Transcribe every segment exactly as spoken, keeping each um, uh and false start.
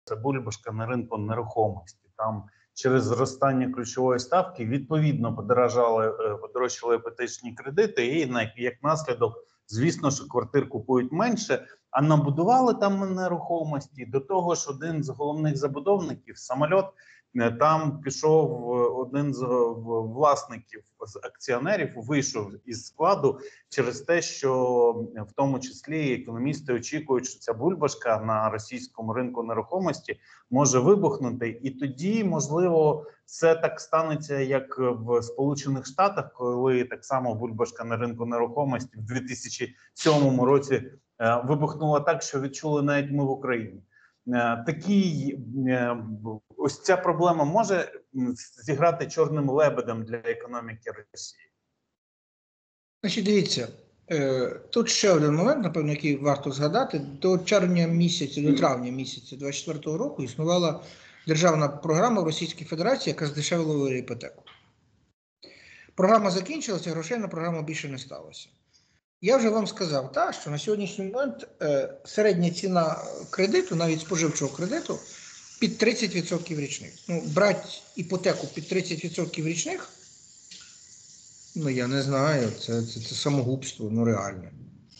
це бульбашка на ринку нерухомості. Там через зростання ключової ставки відповідно подорожали, подорожчали іпотечні кредити, і як наслідок, звісно, що квартир купують менше, а набудували там нерухомості. До того ж, один з головних забудовників, Самольот, там пішов один з власників, з акціонерів, вийшов із складу через те, що в тому числі економісти очікують, що ця бульбашка на російському ринку нерухомості може вибухнути. І тоді, можливо, все так станеться, як в Сполучених Штатах, коли так само бульбашка на ринку нерухомості в дві тисячі сьомому році вибухнула так, що відчули навіть ми в Україні. Такий, ось ця проблема може зіграти чорним лебедем для економіки Росії? Значить, дивіться, тут ще один момент, напевно, який варто згадати. До червня місяця, до травня місяця двадцять четвертого року існувала державна програма в Російській Федерації, яка здешевила іпотеку. Програма закінчилася, грошей на програму більше не сталося. Я вже вам сказав, та, що на сьогоднішній момент е, середня ціна кредиту, навіть споживчого кредиту, під тридцять відсотків річних. Ну, брати іпотеку під тридцять відсотків річних, ну я не знаю, це, це, це самогубство, ну реально.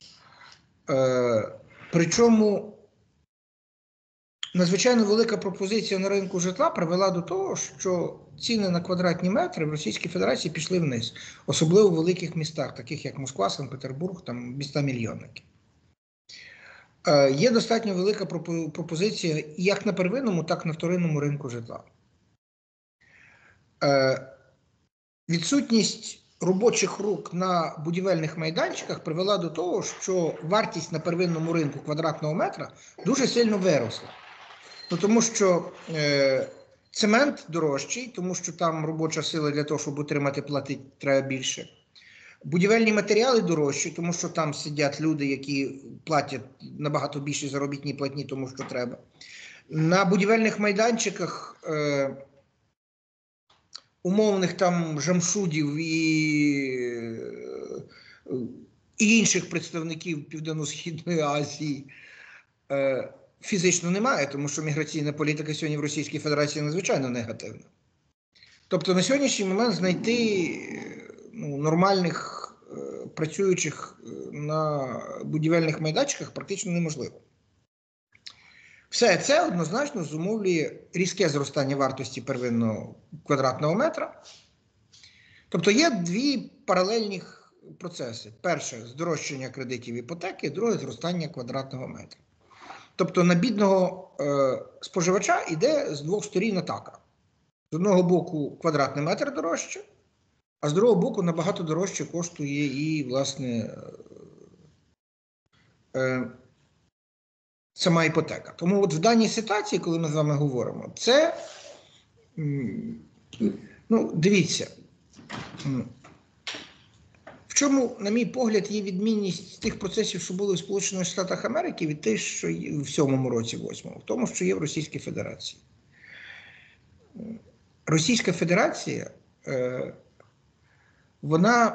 Е, причому надзвичайно велика пропозиція на ринку житла привела до того, що ціни на квадратні метри в Російській Федерації пішли вниз. Особливо в великих містах, таких як Москва, Санкт-Петербург, там міста-мільйонники. Е, є достатньо велика пропозиція як на первинному, так і на вторинному ринку житла. Е, відсутність робочих рук на будівельних майданчиках привела до того, що вартість на первинному ринку квадратного метра дуже сильно виросла. Ну, тому що е, цемент дорожчий, тому що там робоча сила для того, щоб утримати, платити треба більше. Будівельні матеріали дорожчі, тому що там сидять люди, які платять набагато більше заробітні платні, тому що треба. На будівельних майданчиках е, умовних там жамшудів і, і інших представників Південно-Східної Азії е, фізично немає, тому що міграційна політика сьогодні в Російській Федерації надзвичайно негативна. Тобто на сьогоднішній момент знайти ну, нормальних е, працюючих на будівельних майданчиках практично неможливо. Все це однозначно зумовлює різке зростання вартості первинного квадратного метра. Тобто є дві паралельні процеси. Перше – здорожчання кредитів іпотеки, друге – зростання квадратного метра. Тобто на бідного е, споживача йде з двох сторін атака. З одного боку квадратний метр дорожче, а з другого боку набагато дорожче коштує і, власне, е, сама іпотека. Тому от в даній ситуації, коли ми з вами говоримо, це, ну, дивіться, в чому, на мій погляд, є відмінність тих процесів, що були в Сполучених Штатах Америки від тих, що в сьомому році, восьмому, в тому, що є в Російській Федерації. Російська Федерація, вона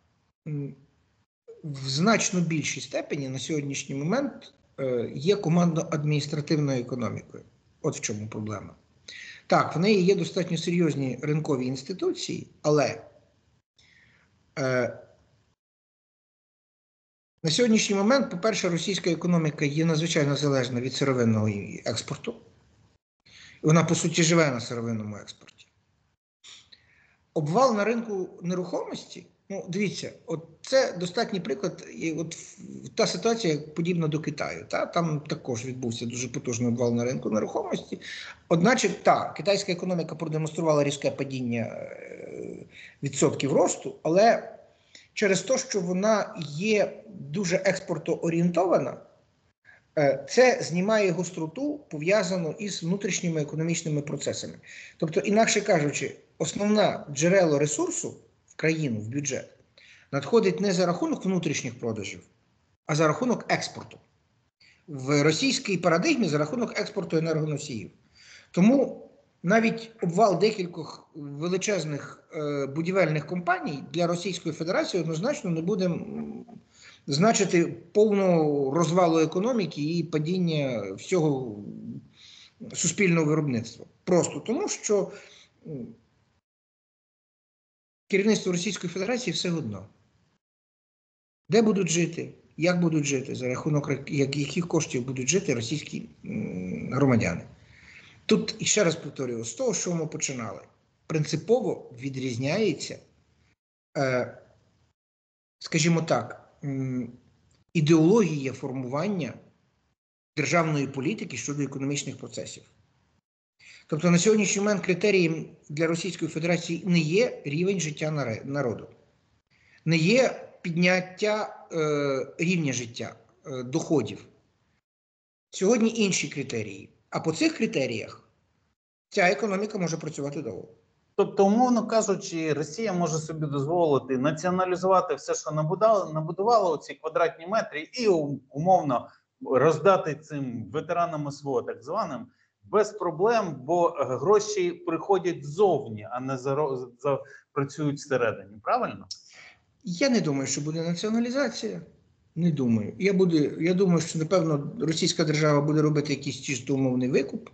в значно більшій степені на сьогоднішній момент є командно-адміністративною економікою. От в чому проблема. Так, в неї є достатньо серйозні ринкові інституції, але е, на сьогоднішній момент, по-перше, російська економіка є надзвичайно залежна від сировинного експорту. Вона, по суті, живе на сировинному експорті. Обвал на ринку нерухомості, ну, дивіться, от це достатній приклад, і от та ситуація подібна до Китаю. Та? Там також відбувся дуже потужний обвал на ринку нерухомості. Одначе, так, китайська економіка продемонструвала різке падіння відсотків росту, але через те, що вона є дуже експортоорієнтована, це знімає гостроту, пов'язану із внутрішніми економічними процесами. Тобто, інакше кажучи, основне джерело ресурсу в країну, в бюджет, надходить не за рахунок внутрішніх продажів, а за рахунок експорту. В російській парадигмі за рахунок експорту енергоносіїв. Тому навіть обвал декількох величезних е, будівельних компаній для Російської Федерації однозначно не буде значити повного розвалу економіки і падіння всього суспільного виробництва. Просто тому, що керівництво Російської Федерації все одно. Де будуть жити, як будуть жити, за рахунок яких коштів будуть жити російські громадяни. Тут, і ще раз повторюю, з того, що ми починали, принципово відрізняється, е, скажімо так, ідеологія формування державної політики щодо економічних процесів. Тобто на сьогоднішній момент критерієм для Російської Федерації не є рівень життя народу, не є підняття е, рівня життя, е, доходів. Сьогодні інші критерії. А по цих критеріях ця економіка може працювати довго. Тобто, умовно кажучи, Росія може собі дозволити націоналізувати все, що набудувала, набудувала у ці квадратні метри, і умовно роздати цим ветеранам СВО, так званим, без проблем, бо гроші приходять ззовні, а не за, за, працюють всередині. Правильно? Я не думаю, що буде націоналізація. Не думаю. Я, буду, я думаю, що, напевно, російська держава буде робити якийсь чисто умовний викуп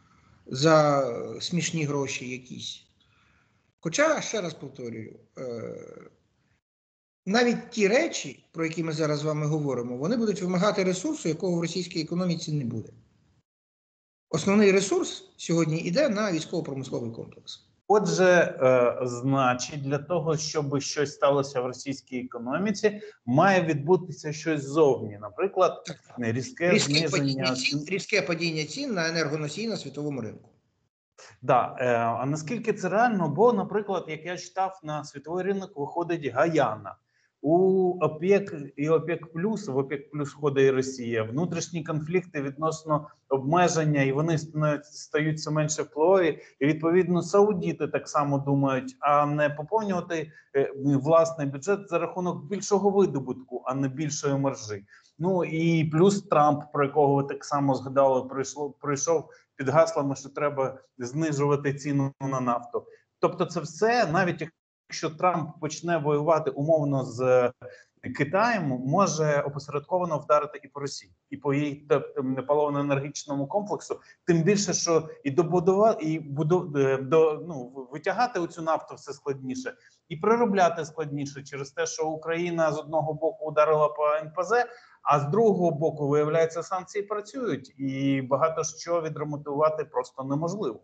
за смішні гроші якісь. Хоча, ще раз повторюю, е- навіть ті речі, про які ми зараз з вами говоримо, вони будуть вимагати ресурсу, якого в російській економіці не буде. Основний ресурс сьогодні йде на військово-промисловий комплекс. Отже, е, значить, для того, щоб щось сталося в російській економіці, має відбутися щось ззовні. Наприклад, так, так. різке, різке зниження падіння цін, різке падіння цін на енергоносії на світовому ринку. Да, е, а наскільки це реально? Бо, наприклад, як я читав, на світовий ринок виходить Гаяна. У ОПЕК і ОПЕК+, в ОПЕК+, входить і Росія, внутрішні конфлікти відносно обмеження, і вони стають все менше впливові. І, відповідно, саудіти так само думають, а не поповнювати власний бюджет за рахунок більшого видобутку, а не більшої маржі. Ну і плюс Трамп, про якого ви так само згадали, прийшло, прийшов під гаслами, що треба знижувати ціну на нафту. Тобто це все, навіть якщо Трамп почне воювати умовно з Китаєм, може опосередковано вдарити і по Росії, і по її паливно-енергетичному комплексу. Тим більше, що і добудувати, і буду, до, ну, витягати оцю нафту все складніше, і переробляти складніше через те, що Україна з одного боку ударила по ен пе зет, а з другого боку, виявляється, санкції працюють, і багато що відремонтувати просто неможливо.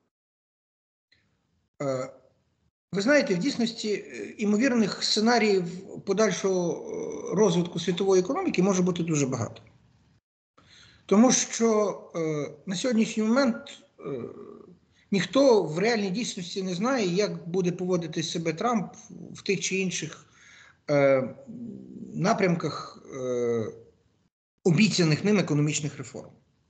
Е Ви знаєте, в дійсності імовірних сценаріїв подальшого розвитку світової економіки може бути дуже багато. Тому що е, на сьогоднішній момент е, ніхто в реальній дійсності не знає, як буде поводити себе Трамп в тих чи інших е, напрямках е, обіцяних ним економічних реформ.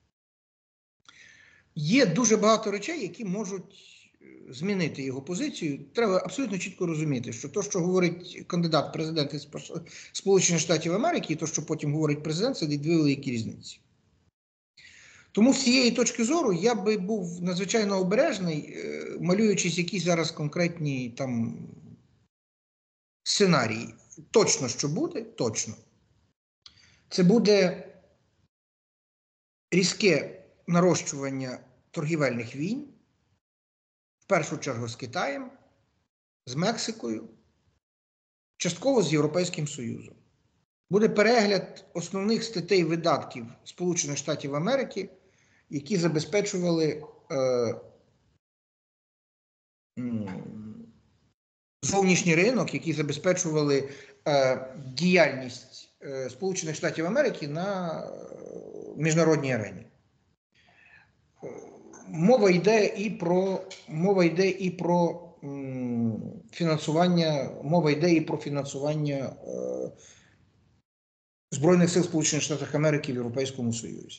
Є дуже багато речей, які можуть змінити його позицію. Треба абсолютно чітко розуміти, що те, що говорить кандидат в президенти Сполучених Штатів Америки, і те, що потім говорить президент, це дві великі різниці. Тому з цієї точки зору я би був надзвичайно обережний, малюючись якісь зараз конкретні там сценарії. Точно, що буде, точно. Це буде різке нарощування торгівельних війн, в першу чергу з Китаєм, з Мексикою, частково з Європейським Союзом. Буде перегляд основних статей видатків Сполучених Штатів Америки, які забезпечували е, зовнішній ринок, які забезпечували е, діяльність е, Сполучених Штатів Америки на міжнародній арені. Мова йде і про мова йде і про м, фінансування, мова йде і про фінансування е, Збройних сил Сполучених Штатів Америки в Європейському Союзі.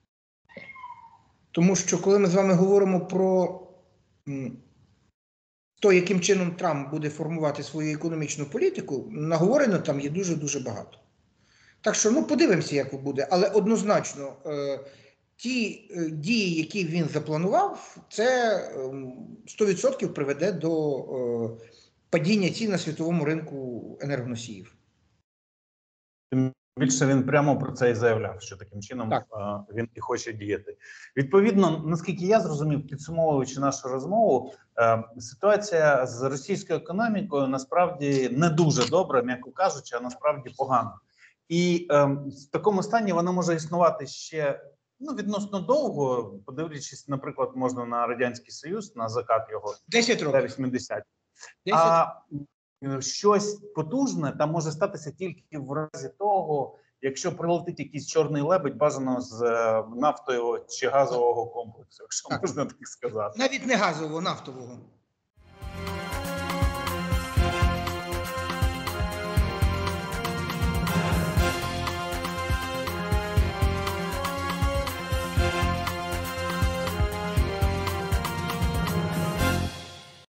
Тому що коли ми з вами говоримо про м, то, яким чином Трамп буде формувати свою економічну політику, наговорено там є дуже-дуже багато. Так що, ну, подивимося, як буде, але однозначно е, ті е, дії, які він запланував, це е, сто відсотків приведе до е, падіння цін на світовому ринку енергоносіїв. Тим Більше він прямо про це і заявляв, що таким чином Так. е, він і хоче діяти. Відповідно, наскільки я зрозумів, підсумовуючи нашу розмову, е, ситуація з російською економікою насправді не дуже добра, м'яко кажучи, а насправді погана. І е, в такому стані вона може існувати ще ну відносно довго, подивлячись, наприклад, можна на Радянський Союз, на закат його десять років. вісімдесятих. десять. А щось потужне там може статися тільки в разі того, якщо прилетить якийсь чорний лебедь, бажано з е, нафтового чи газового комплексу, якщо Так. можна так сказати. Навіть не газового, нафтового.